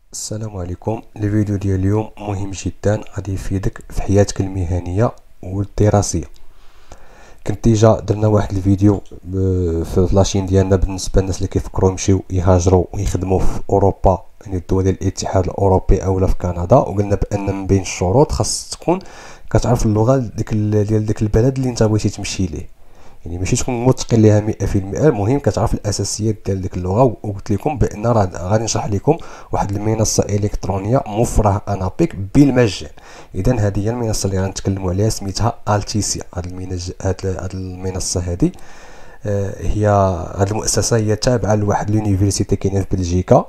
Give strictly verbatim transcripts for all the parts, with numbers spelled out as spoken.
السلام عليكم. الفيديو ديال اليوم مهم جدا، غادي يفيدك في حياتك المهنيه والدراسيه. كنت ديجا درنا واحد الفيديو في لاشين ديالنا بالنسبه للناس اللي كيفكروا يمشيو يهاجروا ويخدموا في اوروبا، يعني الدول ديال الاتحاد الاوروبي اولا في كندا، وقلنا بان من بين الشروط خاص تكون كتعرف اللغه ديك ديال ديك البلد اللي انت بغيتي تمشي ليه، يعني ماشي تكون متقن ليها مئة في المئة. المهم كتعرف الاساسيات ديال ديك اللغه. وقلت لكم بان راه غادي نشرح لكم واحد المنصه الكترونيه موفره انابيك بالمجان. اذا هذه هي المنصه اللي غنتكلموا عليها، سميتها التيسيا. هذه المنج... هذه المنصه هذه آه هي هذه المؤسسه هي تابعه لواحد لونيفرسيتي كاينه في بلجيكا،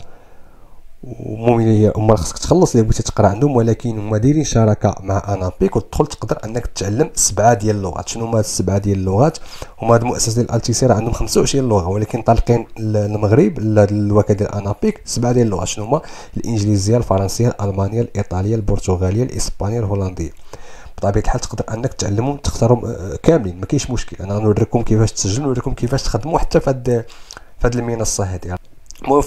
ومهم هما خصك تخلص الا بغيتي تقرا عندهم، ولكن هما دايرين شراكه مع انابيك وتدخل تقدر انك تتعلم سبعه ديال اللغات. شنو هما السبعه ديال اللغات؟ هما هاد المؤسسه ديال التيسير عندهم خمسة وعشرين لغه، ولكن طالقين المغرب الوكاله ديال انابيك سبعه ديال اللغات. شنو هما؟ الانجليزيه، الفرنسيه، الالمانيه، الايطاليه، البرتغاليه، الاسبانيه، الهولنديه. بطبيعه الحال تقدر انك تعلمهم تختارهم كاملين، ما كاينش مشكل. انا غنوريكم كيفاش تسجل ونوريكم كيفاش تخدموا حتى في هاد في هاد المنصه هذه. المهم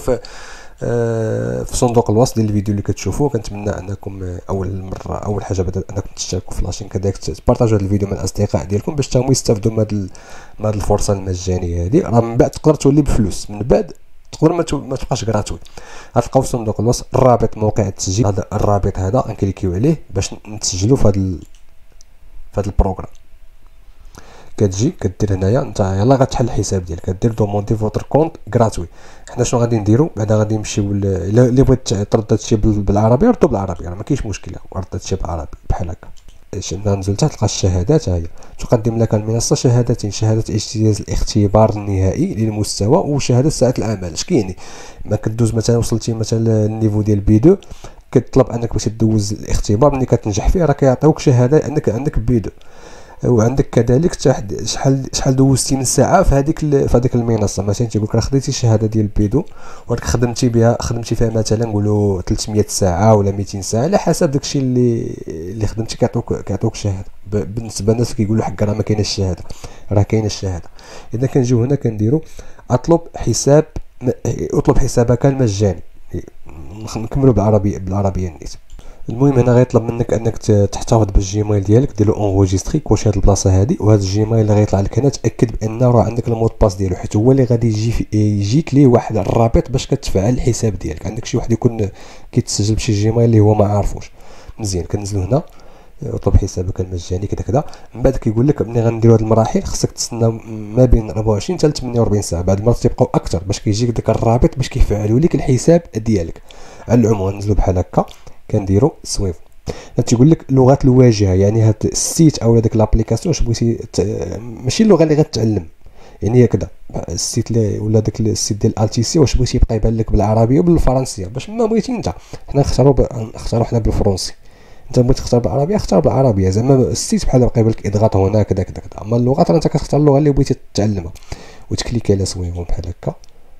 في صندوق الوصف ديال الفيديو اللي كتشوفوه كنتمنى انكم اول مره اول حاجه بدات انكم تشتركوا في لاشين، كذلك تبارطاجوا هذا الفيديو مع الاصدقاء ديالكم باش تاهم يستافدوا من هذه من هذه الفرصه المجانيه هذه. راه من بعد تقدر تولي بفلوس، من بعد تقدر ما ما تبقاش غراتوي. غتلقاو في صندوق الوصف الرابط موقع التسجيل. هذا الرابط هذا غنكليكيو عليه باش نتسجلوا في هذا في هذا البروغرام. كتجي كدير هنايا انت يلاه غتحل الحساب ديالك، كدير دوموندي فوتر كونط غراتوي. حنا شنو غادي نديرو بعدا؟ غادي نمشيو اللي بغيت ترد هادشي بالعربيه ردو بالعربيه، راه ما كاينش مشكله، ورد هادشي بالعربي بحال هكا. ننزل تحت تلقى الشهادات. ها هي تقدم لك المنصه شهادتين: شهاده اجتياز الاختبار النهائي للمستوى وشهاده ساعه العمل. اش كاين؟ ما كدوز مثلا وصلتي مثلا النيفو ديال بي دو، كتطلب انك باش تدوز الاختبار، ملي كتنجح فيه راه كيعطيوك شهاده انك عندك بي دو. وعندك كذلك شحال شحال دوزتي من ساعه في هذيك في هذيك المنصه. مثلا تيقول لك راه خديتي الشهاده ديال بيدو ولكن خدمتي بها خدمتي فيها مثلا نقولوا ثلاثمية ساعه ولا ميتين ساعه، على حسب داكشي اللي اللي خدمتي كيعطوك كيعطوك الشهاده. بالنسبه للناس اللي كيقولوا حق راه ما كايناش الشهاده، راه كاينه الشهاده. اذا كنجيو هنا كنديروا اطلب حساب اطلب حسابك المجاني. نكملوا بالعربيه بالعربيه النيت. المهم هنا غيطلب منك انك تحتفظ بالجيميل ديالك، ديرو اونغوجيستري كوشي هاد البلاصه هادي. وهذا الجيميل اللي غيطلع لك هنا تاكد بان راه عندك المود باس ديالو، حيت هو اللي غادي يجي يجيك ليه واحد الرابط باش كتفعل الحساب ديالك. عندك شي واحد يكون كيتسجل بشي جيميل اللي هو ما عارفوش مزيان. كنزلو هنا اطلب حسابك المجاني كذا كذا. من بعد كيقول لك ملي غنديروا هاد المراحل خصك تستنى ما بين أربعة وعشرين حتى ثمانية وأربعين ساعه، بعد المرات تيبقاو اكثر باش كيجيك داك الرابط باش كيفعلوا لك الحساب ديالك. على العموم غنزلوا بحال هكا كنديروا سويف. تيقول لك لغه الواجهه، يعني هاد السيت او داك لابليكاسيون واش بغيتي ماشي اللغه اللي غتعلم، يعني هكذا السيت اللي ولا داك السيت ديال التيسي واش بغيتي يبقى يبان لك بالعربيه وبالفرنسيه باش ما بغيتي انت. حنا نختاروا ب... نختاروا حنا بالفرنسي. انت بغيتي تختار بالعربيه اختار بالعربيه، زعما السيت بحال بقى يبان لك اضغط هنا كذا كذا كذا. اما اللغات انت كتختار اللغه اللي بغيتي تتعلمها وتكليكي على سويف بحال هكا.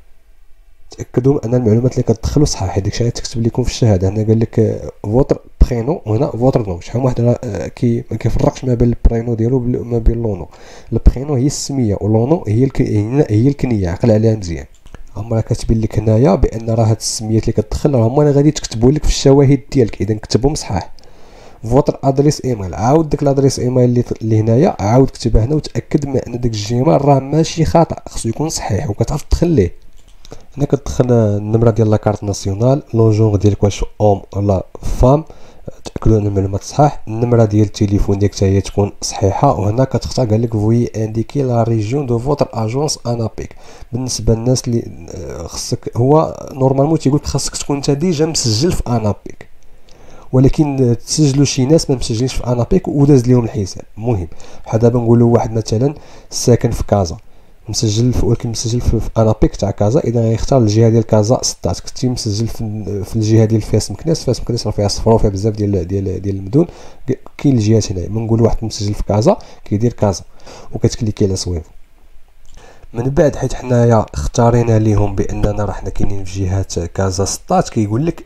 تاكدوا ان المعلومات اللي كتدخلوا صحاح. داكشي اللي تكتب لكم في الشهاده هنا قال لك فوتر برينو وهنا فوتر نو. شحال واحد كي ما كيفرقش ما بين البرينو ديالو وما بين لونو. البرينو هي السميه ولونو هي الك... هي الكنيه. عقل عليها مزيان. هما راه كاتبين لك هنايا بان راه هاد السميات اللي كتدخل راه هما اللي غادي تكتبوا لك في الشواهد ديالك، اذا كتبهم صحاح. فوتر ادريس ايميل، عاود داك الادريس ايميل اللي اللي هنايا عاود كتبها هنا وتاكد من ان داك الجيميل راه ماشي خطا، خصو يكون صحيح وكتعرف تدخل ليه. هنا كتدخل النمره ديال لاكارت ناسيونال، لو جونغ ديالك واش اوم ولا فام، تاكدوا ان المعلومات صحاح. النمره ديال التليفون ديالك حتى هي تكون صحيحه. وهنا كتختار قال لك فوي انديكي لا ريجيون دو فوتر اجونس انابيك. بالنسبه للناس اللي خصك هو نورمالمون تيقول لك خاصك تكون انت ديجا مسجل في انابيك، ولكن تسجلوا شي ناس ما مسجلينش في انابيك وداز لهم الحساب. المهم بحال دابا نقولوا واحد مثلا ساكن في كازا مسجل في ولكن مسجل في, في انابيك تاع كازا، اذا غيختار الجهه ديال كازا ستات. كنتي مسجل في, في الجهه ديال فاس مكناس، فاس مكناس راه فيها صفر وفيها بزاف ديال ديال ديال المدن. كاين الجهات هنايا نقول واحد مسجل في كازا كيدير كازا وكتكليكي على سويف. من بعد حيت حنايا اختارينا ليهم باننا راه حنا كاينين في جهه كازا ستات، كيقول لك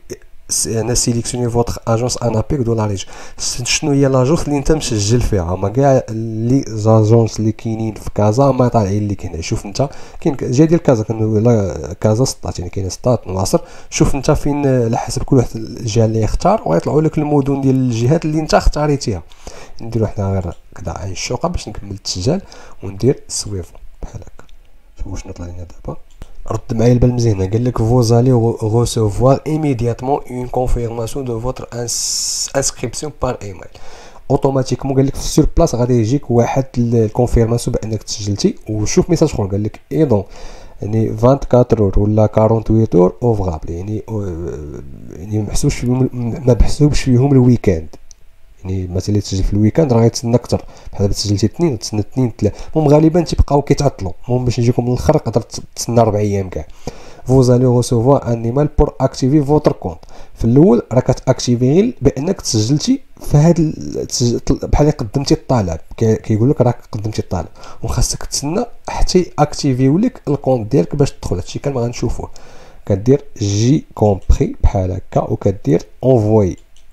انا سيليكسيوني فوتر اجونس انابيك دو لا ريج. شنو هي لاجونس اللي انت مسجل فيها؟ ما كاع لي زاجونس اللي كاينين في كازا ما طالعين لك هنا. شوف انت كاين جا ديال كازا كان كازا سطات، يعني كاينه سطات نواصر. شوف انت فين على حسب كل واحد الجهه اللي يختار ويطلعوا لك المدن ديال الجهات اللي انت اختاريتيها. نديرو حنا غير كدا عين الشوقه باش نكمل التسجيل وندير سويفو بحال هكا. شوفوا شنو طلع لنا دابا. رد معايا البال مزيانه، قال لك vous allez recevoir immédiatement une confirmation de votre inscription par email. اوتوماتيكمون قال لك في سور بلاص غادي يجيك واحد الكونفيرماسيون بانك تسجلتي. وشوف ميساج اخر قال لك ايضا يعني أربعة وعشرين اور ولا ثمانية وأربعين اور اوفغابل، يعني يعني ما محسوبش فيهم ما محسوبش فيهم الويكاند. يعني مثلا اللي تسجل في الويكاند راه غيتسنى اكثر، بحال دابا تسجلتي اثنين تسنى اثنين ثلاثه. المهم غالبا تيبقاو كيتعطلوا، المهم باش نجيكم من الاخر تقدر تسنى ربع ايام كاع. فوز الي ريسيفوار ان ايميل بور اكتيفي فوتر كونت. في الاول راه كتاكتيفي غير بانك تسجلتي في هاد بحال قدمتي الطلب، كيقول لك راك قدمتي الطلب وخاصك تسنى حتى اكتيفيو لك الكونت ديالك باش تدخل. هادشي كان ما غنشوفوه. كدير جي كومبري بحال هكا وكدير اونفوي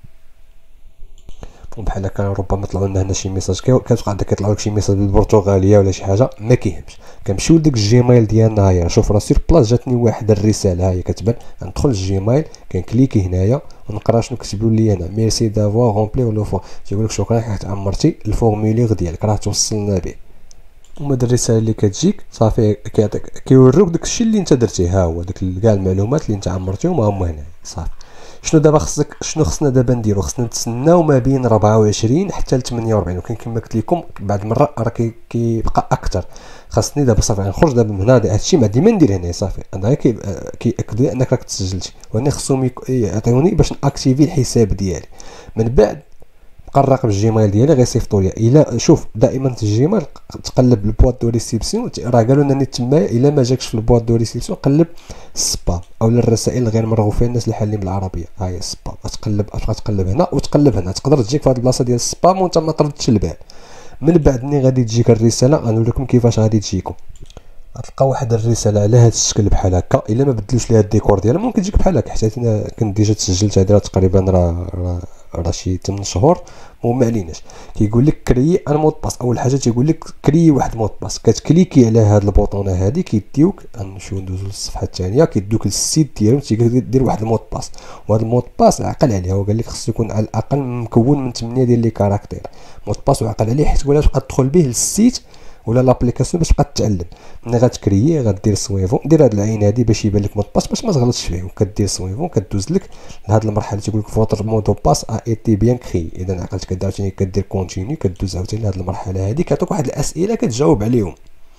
بحال هكا. ربما طلعوا لنا هنا شي ميساج، كتوقع عندك كيطلعوا لك شي ميساج بالبرتغاليه ولا شي حاجه، ما كيهمش. كنمشيو لداك الجيميل ديالنا. هيا شوف راه سير بلاص جاتني واحد الرساله، هي كتبان. ندخل للجيميل كنكليكي هنايا ونقرا شنو كتبوا لي هنا. ميرسي دافوار رومبلي لو فور، تيقول لك شكرا حيت عمرتي الفورمولير ديالك، راه توصلنا به. وما دير الرساله اللي كتجيك صافي كيعطيك كيوروك داكشي اللي انت درتيه. ها هو داك كاع المعلومات اللي انت عمرتيهم هما هنا صافي. شنو دابا خصك شنو خصنا دابا نديرو؟ خصنا نتسناو ما بين أربعة وعشرين حتى ل ثمانية وأربعين. وكاين كما قلت لكم بعض المره راه كيبقى اكثر. خاصني دابا صافي نخرج دابا من هنا. هادشي ما ديما ندير هنا صافي. انا كياكد لي انك راك تسجلتي، وانا خصهم يعطيوني باش ناكتيفي الحساب ديالي. من بعد بقى الرقم الجيميل ديالي غيصيفطوا لي. الا شوف دائما في الجيميل تقلب البواط دو ريسيبسيون، راه قالوا لنا نيت تمايا الا ما جاكش في البواط دو ريسيبسيون قلب السبام او الرسائل الغير مرغوب فيها الناس اللي حالين بالعربيه. ها هي السبام. غتقلب غتقلب هنا وتقلب هنا، تقدر تجيك في هذه البلاصه ديال السبام وانت ما طردتش البال. من بعد ملي غادي تجيك الرساله غنوريكم كيفاش غادي تجيكم. غتلقى واحد الرساله على هذا الشكل بحال هكا. الا ما بدلوش ليها الديكور ديالها ممكن تجيك بحال هكا، حيت انا كنت ديجا تسجلت هذه تقريبا راه راه شي ثمانية شهور. وما عليناش. كيقول لك كريي ان مود باس. اول حاجه تيقول لك كريي واحد مود باس. كتكليكي على هاد البوطونه هادي كيديوك. غنمشيو ندوزو للصفحه الثانيه. كيدوك للسيت ديالهم تيدير واحد المود باس. وهاد المود باس عقل عليه. هو قال لك خصو يكون على الاقل مكون من ثمانية ديال لي كاركتير. مود باس وعقل عليه حيت ولا تبقى تدخل به للسيت ولا لابليكاسيون باش تبقى تتعلم. ملي غتكريي غدير سويفون، دير هاد العين هادي باش يبان لك مود باس باش ما تغلطش فيه. وكدير سويفون كدوز لك لهاد المرحله تيقول لك فوتر مود باس ا ايتي بيان كري. اذا عقلت كدير عاوتاني كدير كونتينيو كدوز عاوتاني لهاد المرحله هادي. كيعطوك واحد الاسئله كتجاوب عليهم.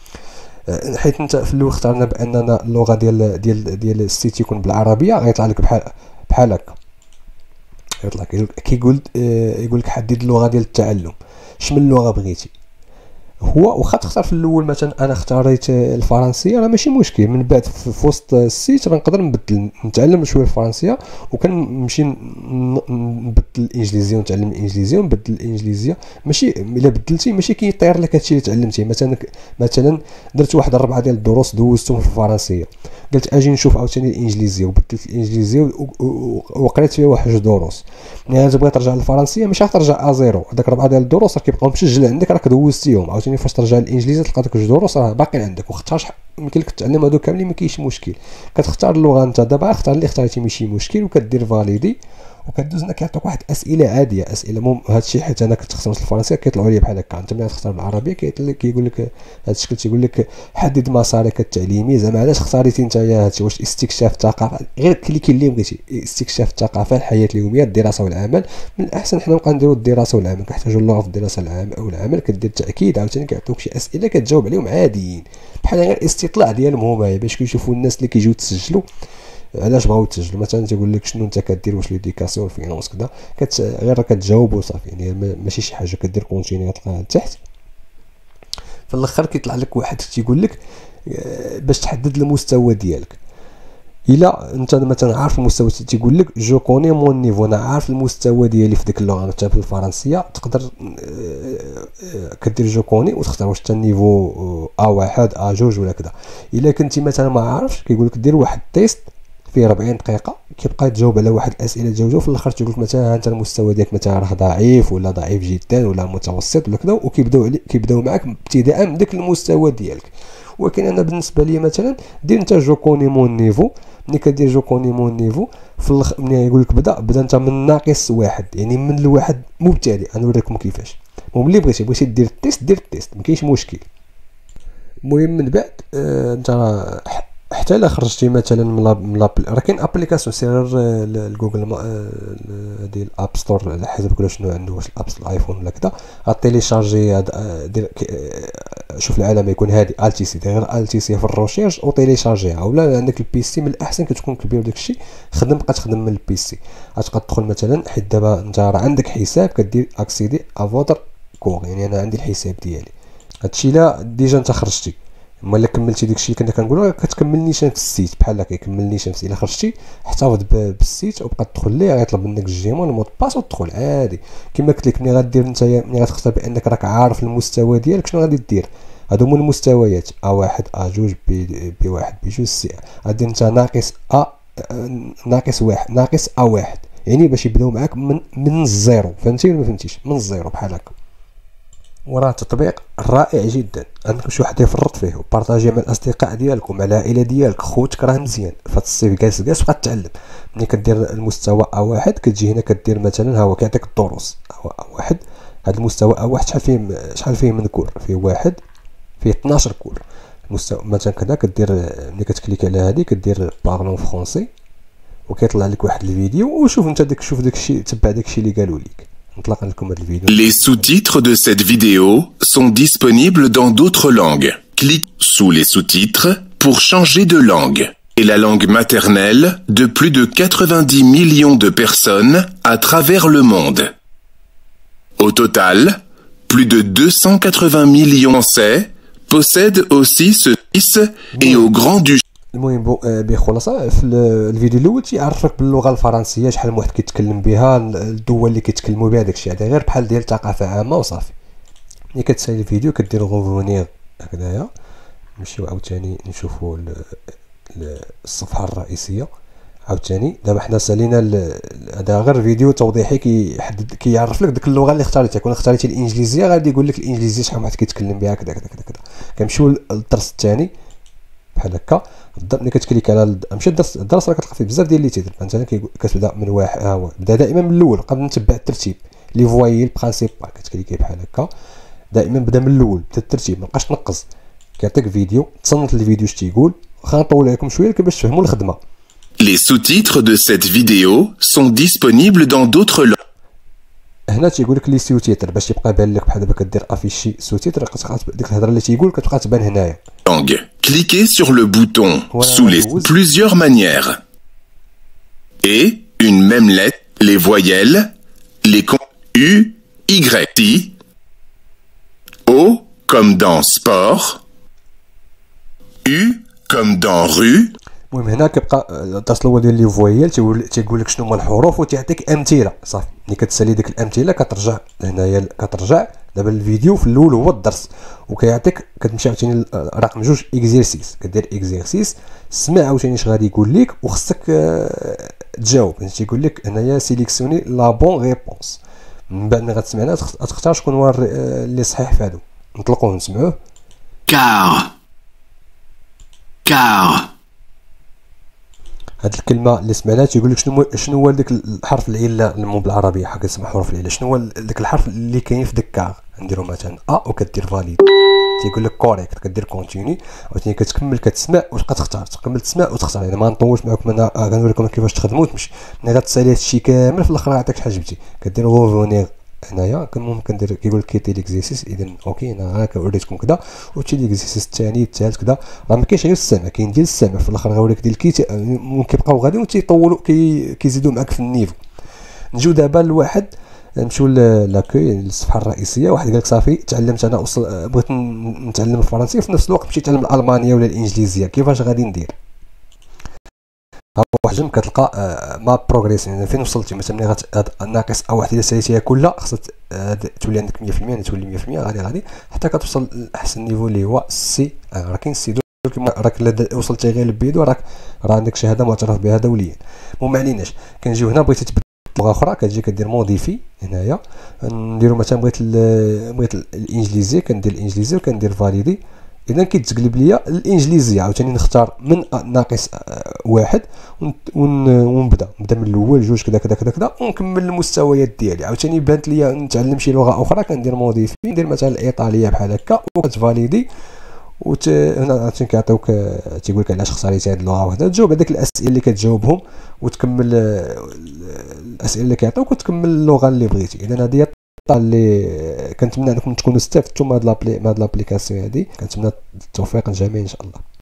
حيت انت في الاول اختارنا باننا اللغه ديال ديال ديال السيت يكون بالعربيه، غيطلع لك بحال بحال هكا. يطلع كيقول يقول لك حدد اللغه ديال التعلم. شمن لغه بغيتي؟ هو واخا تختار في الاول مثلا انا اختاريت الفرنسيه راه ماشي مشكل. من بعد في وسط السيت غنقدر نبدل نتعلم شويه الفرنسيه وكنمشي نبدل الانجليزيه ونتعلم الانجليزيه ونبدل الانجليزيه. ماشي الا بدلتي ماشي كيطير لك هادشي اللي تعلمتيه. مثلا مثلا درت واحد الربعه ديال الدروس دوزتهم في الفرنسيه، قلت اجي نشوف عاوتاني الانجليزيه وبدلت الانجليزيه وقريت فيها واحد جوج دروس. ملي تبغي ترجع للفرنسيه ماشي غترجع ا زيرو. هذاك ربعه ديال الدروس راه كيبقاو مسجل عندك، راك دوزتيهم. عاوتاني فاش ترجع للانجليزيه تلقى داك جوج دروس راه باقيين عندك. واختار يمكن لك تتعلم هادو كاملين ما كاينش مشكل. كتختار اللغه انت دابا اختار اللي اختاريتي ماشي مشكل وكدير فاليدي وكدوز. هنا كيعطيك واحد اسئله عاديه اسئله مم هادشي حيت انا كنت خصمت الفرنسيه كيطلعوا لي بحال هكا. انت ملي تختار بالعربيه كيقول لك هذا الشكل تيقول لك حدد مسارك التعليمي. زعما علاش اختاريتي انت هادشي؟ واش استكشاف الثقافه؟ غير كليكي اللي بغيتي. استكشاف الثقافه، الحياه اليوميه، الدراسه والعمل. من الاحسن حنا نبقى نديرو الدراسه والعمل. كنحتاجوا اللغه في الدراسه والعمل. كدير التاكيد عاوتاني كيعطوك شي اسئله كتجاوب عليهم عاديين بحال غير استطلاع ديالهم هما باش كيشوفوا الناس اللي كيجيو تسجلوا علاش بغاو تسجلوا. مثلا تيقول لك شنو انت كدير، واش ليديكاسيون فينونس كذا. كت غير كتجاوبوا صافي. يعني ماشي شي حاجه كدير كونتيني تلقاها تحت. في الاخر كيطلع لك واحد تيقول لك باش تحدد المستوى ديالك. الا انت مثلا عارف المستوى تيقول لك جو كوني مون نيفو، انا عارف المستوى ديالي في ديك اللغه. مثلا في الفرنسيه تقدر كدير جو كوني وتختار واش حتى النيفو ا واحد ا جوج ولا كذا. الا كنتي مثلا ما عارفش كيقول لك دير واحد تيست فيه ربعين دقيقه كيبقى تجاوب على واحد الاسئله تجاوبوا في الاخر تيقول لك مثلا انت المستوى ديالك مثلا راه ضعيف ولا ضعيف جدا ولا متوسط ولا كذا، وكيبداو عليك كيبداو معاك ابتداء من داك المستوى ديالك. ولكن انا بالنسبه لي مثلا دير انت جو كوني مون نيفو. ملي كدير جو كوني مون نيفو في الخ... ملي يقول لك بدا بدا انت من ناقص واحد، يعني من الواحد مبتدئ. انا نوريكم كيفاش. المهم اللي بغيتي بغيتي دير التيست دير التيست، ما كاينش مشكل. المهم من بعد آه انت حتى الا خرجتي مثلا من من راه كاين ابليكاسيون سير الجوجل ديال الاب ستور على حسب كل شنو عنده، واش الاب ستور الايفون ولا كذا، غتيليشارجي دير شوف العلامه يكون هادي التي سي، دير غير التي سي في الروشيرش وتيليشارجيها. ولا عندك البي سي من الاحسن كتكون كبير داكشي خدم بقى تخدم من البي سي. غتبقى تدخل مثلا حيت دابا انت راه عندك حساب كدير اكسيدي افوتر كور، يعني انا عندي الحساب ديالي. هادشي لا ديجا انت خرجتي، اما الا كملتي داكشي اللي كنا كنقولوا كتكمل نيشان في السيت بحال هكا يكمل نيشان في السيت. الا خرجتي احتفظ بالسيت وبقى تدخل ليه غيطلب منك الجيمون المود باس وتدخل عادي. كما قلت لك ملي غدير انت ملي غتختار بانك راك عارف المستوى ديالك شنو غادي دير. هادو هما المستويات ا واحد ا جوج بي بي واحد بي جوج سي. غادير انت ناقص ا ناقص واحد ناقص ا واحد، يعني باش يبداو معاك من من الزيرو. فهمتي ولا ما فهمتيش؟ من الزيرو بحال هكا. وراه تطبيق رائع جدا، عندكم شي واحد يفرط فيه وبارطاجيه مع الاصدقاء ديالكم مع العائله ديالك خوتك، راه مزيان. فهاد الصيف جالس جالس بقى تتعلم. ملي كدير المستوى ا واحد كتجي هنا كدير مثلا ها هو كيعطيك الدروس ا واحد. هاد المستوى ا واحد شحال فيه شحال فيه من كور؟ فيه واحد فيه اثناش كور. المستوى مثلا كذا كدير ملي كتكليك على هادي كدير بارلون فرونسي وكيطلع لك واحد الفيديو وشوف انت داك شوف داكشي تبع داكشي اللي قالوا لك. Les sous-titres de cette vidéo sont disponibles dans d'autres langues. Clique sous les sous-titres pour changer de langue. Et la langue maternelle de plus de quatre-vingt-dix millions de personnes à travers le monde. Au total, plus de deux cent quatre-vingts millions de Français possèdent aussi ce service et au Grand-Duché. المهم بخلاصه في الفيديو الاول تيعرفك باللغه الفرنسيه شحال من واحد كيتكلم بها، الدول اللي كيتكلموا بها داكشي هذا غير بحال ديال ثقافه عامه وصافي. ملي كتسالي الفيديو كدير غوفونيغ هكذايا. نمشيو عاوتاني نشوفوا الصفحه الرئيسيه عاوتاني. دابا حنا سالينا هذا غير فيديو توضيحي كيحدد كيعرف لك ديك اللغه اللي اختاريتها. كون اختاريتي الانجليزيه غادي يقول لك الانجليزيه شحال من واحد كيتكلم بها كذا كذا كذا. كنمشيو للدرس الثاني بحال هكا. ملي كتكليك على ماشي الدرس الدرس راه كتلقى فيه بزاف ديال لي تيتر. مثلا كتبدا من واحد ها هو بدا دائما من الاول قبل نتبع الترتيب لي فوايي البرينسيبال. كتكليكي بحال هكا دائما بدا من الاول بدا الترتيب مابقاش تنقص. كيعطيك فيديو تصنت الفيديو اش تيقول. واخا نطول عليكم شويه باش تفهموا الخدمه. Les sous-titres de cette vidéo sont disponibles dans d'autres langues. هنا تيقول لك لي سوتيتر باش يبقى بان لك بحال دابا كدير افيشي سوتيتر ديك الهضره اللي تيقول كتبقى تبان هنايا. Cliquez sur le bouton sous les plusieurs manières. Et une même lettre, les voyelles, les cons U, Y, T, O comme dans sport, U comme dans rue. المهم هنا كيبقى الدرس الاول ديال لي فويال تيقول لك شنو هما الحروف وتعطيك امثله صافي. ملي كتسالي ديك الامثله كترجع هنايا كترجع دابا الفيديو في الاول هو الدرس وكيعطيك كتمشي عاوتاني رقم جوج اكزيرسيس كدير اكزيرسيس سمع عاوتاني اش غادي يقول لك وخصك تجاوب. تيقول لك هنايا سيليكسيوني لا بون ريبونس. من بعد ما غتسمعنا تختار شكون هو اللي صحيح في هادو. نطلقوه نسمعوه. كار كار هاد الكلمه اللي سمعناها تيقول لك شنو شنو هو داك الحرف العله المو بالعربيه حق اسمها حروف العله. شنو هو داك الحرف اللي كاين في داك كار. نديرو مثلا ا وكدير فاليد تيقول لك كوريكت كدير كونتيني عاوتاني كتكمل كتسمع وتبقى تختار تكمل تسمع وتختار. يعني ما نطولش معكم انا غنوريكم كيفاش تخدموا تمشي. ملي غتسالي هادشي كامل في الاخر غيعطيك شحال جبتي كدير غوفونيغ هنايا. المهم كندير كيقول لك كيتي ليكزيرسيس. اذا اوكي انا هاكا وريتكم كذا وتي ليكزيرسيس الثاني الثالث كذا. راه ما كاينش غير السمع كاين ديال السمع في الاخر غيوريك ديال الكيت. ممكن كيبقاو غاديين وتيطولوا كي كيزيدوا معاك في النيفو. نجيو دابا لواحد نمشيو لاكوي الصفحه الرئيسيه. واحد قال لك صافي تعلمت انا وصل بغيت نتعلم الفرنسيه في نفس الوقت مشيت نتعلم الالمانيه ولا الانجليزيه كيفاش غادي ندير. ها واحد جنب كتلقى ما بروغريس يعني فين وصلتي. مثلا ملي ناقص او واحد الا ساليتيها كلها خصها تولي عندك مية في المية. تولي مية في المية غادي غادي حتى كتوصل لاحسن نيفو اللي هو سي. راه كاين سي دو كما راك وصلتي غير لبيدو راك راه عندك شهاده معترف بها دوليا. المهم ما عليناش. كنجيو هنا بغيتي تبدل لغه اخرى كتجي كدير موديفي هنايا، نديرو مثلا بغيت بغيت الانجليزي كندير الانجليزي وكندير فاليدي. اذا كيتقلب ليا الانجليزيه عاوتاني نختار من ناقص واحد ونبدا نبدا من الاول جوج كذا كذا كذا كذا ونكمل المستويات ديالي. عاوتاني بانت ليا نتعلم شي لغه اخرى كندير موديفي، ندير مثلا الايطاليه بحال هكا وكتفاليدي. وت هنا عاوتاني كيعطيوك تيقول لك علاش اختاريتي هذه اللغه وحده، تجاوب هذيك الاسئله اللي كتجاوبهم وتكمل الاسئله اللي كيعطيوك وتكمل اللغه اللي بغيتي. اذا هذه هي اللي كنتمنى انكم تكونوا استفدتوا من هاد لابليكاسيون هذه. كنتمنى التوفيق للجميع ان شاء الله.